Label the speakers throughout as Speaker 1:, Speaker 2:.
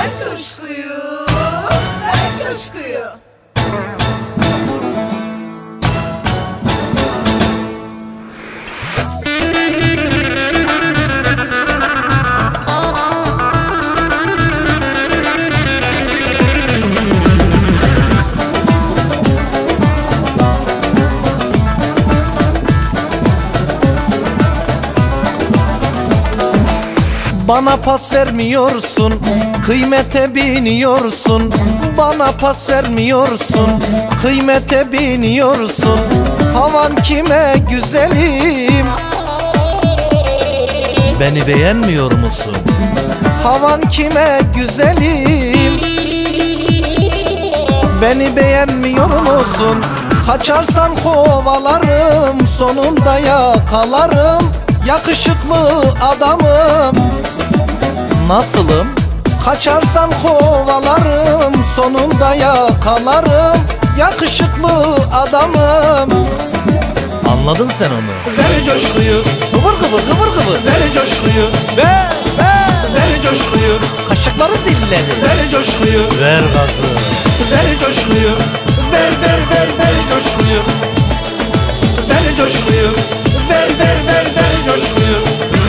Speaker 1: ver coşkuyu, ver coşkuyu.
Speaker 2: Bana pas vermiyorsun, kıymete biniyorsun. Bana pas vermiyorsun, kıymete biniyorsun. Havan kime güzelim? Beni beğenmiyor musun? Havan kime güzelim? Beni beğenmiyor musun? Kaçarsan kovalarım, sonunda yakalarım. Yakışıklı adamım. Nasılım? Kaçarsan kovalarım, sonunda yakalarım. Yakışıklı adamım. Anladın sen onu.
Speaker 3: Ver coşkuyu,
Speaker 2: Kıvır kıvır kıvır kıvır.
Speaker 3: ver coşkuyu,
Speaker 2: Ver ver.
Speaker 3: ver coşkuyu,
Speaker 2: Kaşıkları zilleri.
Speaker 3: ver coşkuyu,
Speaker 2: Ver gazı.
Speaker 3: ver coşkuyu, ver coşkuyu, ver coşkuyu, ver coşkuyu.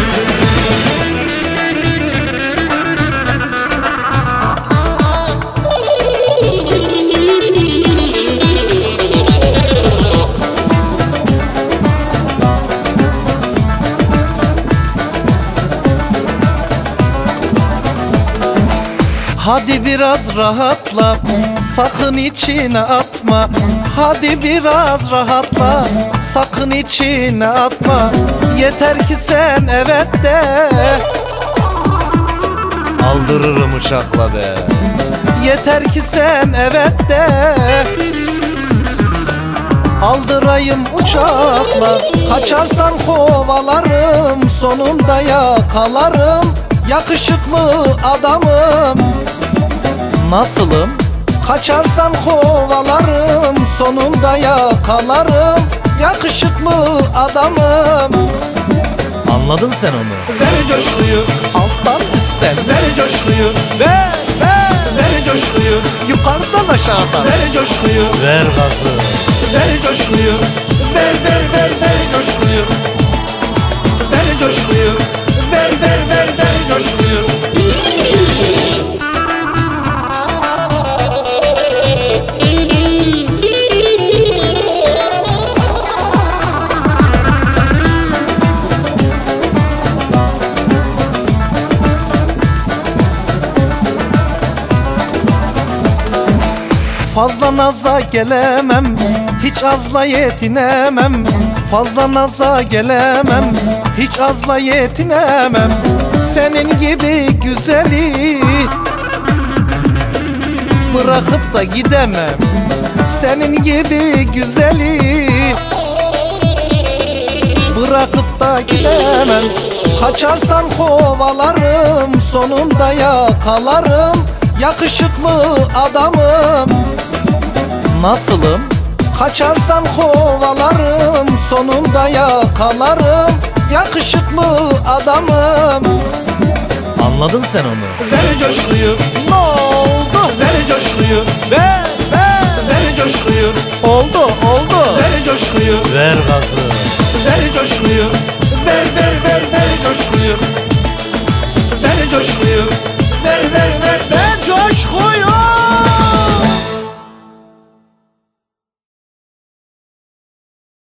Speaker 2: Hadi biraz rahatla, sakın içine atma. Hadi biraz rahatla, sakın içine atma. Yeter ki sen evet de. Aldırırım uçakla be. Yeter ki sen evet de. Aldırayım uçakla. Kaçarsan kovalarım, sonunda yakalarım. Yakışıklı adamım. Nasılım? Kaçarsan kovalarım, sonunda yakalarım. Yakışıklı adamım. Anladın sen onu.
Speaker 3: Ver coşkuyu,
Speaker 2: Alttan üstten.
Speaker 3: ver coşkuyu,
Speaker 2: Ver ver.
Speaker 3: ver coşkuyu,
Speaker 2: Yukarıdan aşağıdan.
Speaker 3: ver coşkuyu,
Speaker 2: Ver gazı.
Speaker 3: ver coşkuyu, ver coşkuyu, ver coşkuyu, ver coşkuyu.
Speaker 2: Fazla naza gelemem, hiç azla yetinemem. Fazla naza gelemem, hiç azla yetinemem. Senin gibi güzeli bırakıp da gidemem. Senin gibi güzeli bırakıp da gidemem. Kaçarsan kovalarım, sonunda yakalarım. Yakışıklı adamım. Nasılım? Kaçarsan kovalarım, sonunda yakalarım. Yakışıklı adamım. Anladın sen onu.
Speaker 3: Ver coşkuyu,
Speaker 2: Ne oldu?
Speaker 3: ver coşkuyu,
Speaker 2: Ver ver.
Speaker 3: ver coşkuyu,
Speaker 2: Oldu oldu.
Speaker 3: ver coşkuyu,
Speaker 2: Ver gazı.
Speaker 3: ver coşkuyu, ver coşkuyu, ver coşkuyu,